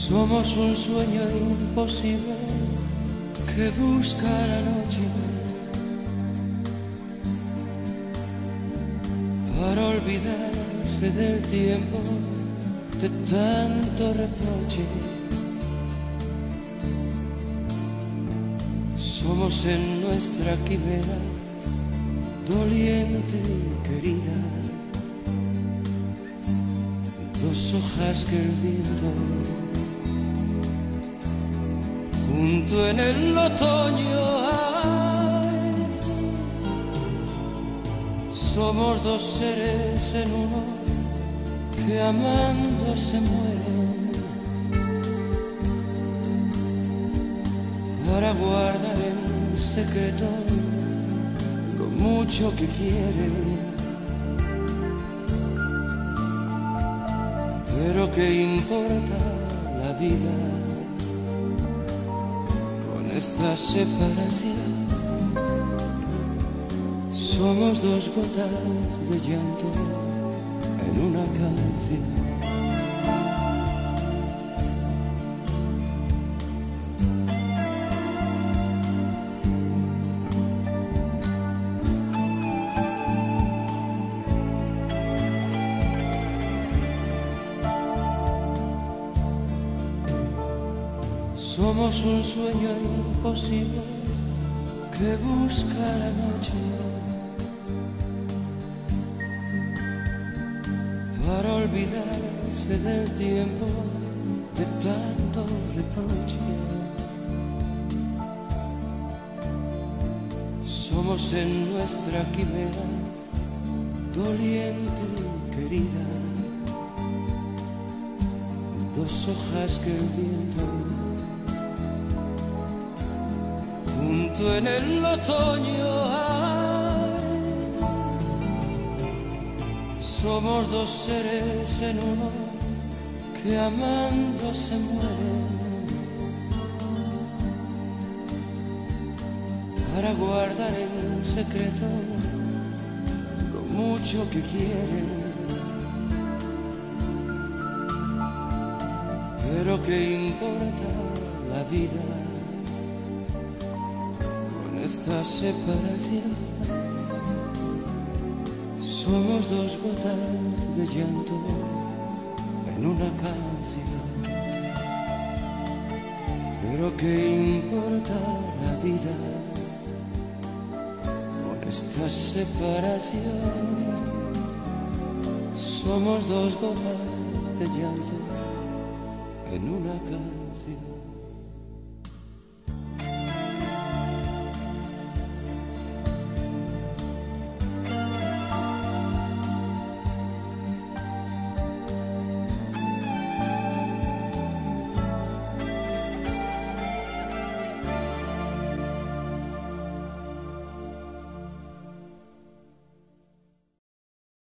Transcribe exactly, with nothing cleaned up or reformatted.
Somos un sueño imposible que busca la noche para olvidarse del tiempo de tanto reproche. Somos en nuestra quimera doliente y querida, dos hojas que el viento junto en el otoño hay. Somos dos seres en uno que amando se mueren para guardar en secreto lo mucho que quieren. Pero qué importa la vida con esta separación. Somos dos gotas de llanto en una canción. Somos un sueño imposible que busca la noche para olvidarse del tiempo de tanto reproche. Somos en nuestra quimera doliente y querida, dos hojas que el viento junto en el otoño hay. Somos dos seres en uno que amando se mueren para guardar en secreto lo mucho que quieren. Pero qué importa la vida esta separación. Somos dos gotas de llanto en una canción. Pero qué importa la vida con esta separación. Somos dos gotas de llanto en una canción.